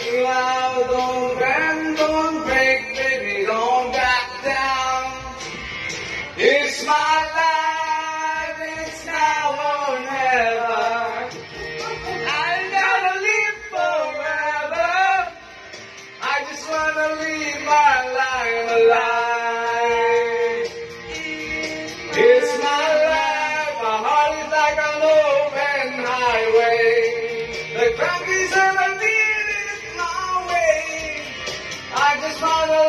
Now don't bend, don't break, baby, don't back down. It's my life, it's now or never. I gotta live forever. I just wanna live my life alive. It's my life, my heart is like an open highway. The crack is everything in my way. I just wanna